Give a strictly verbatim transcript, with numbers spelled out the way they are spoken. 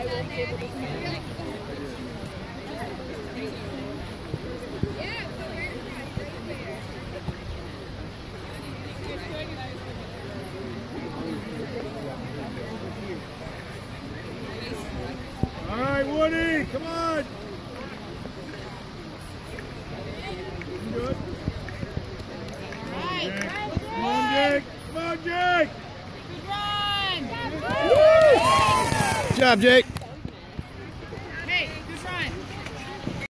All right, Woody, come on. Good. Right, right, Come on, Jake. Come on, Jake. Good run. Good job, Jake.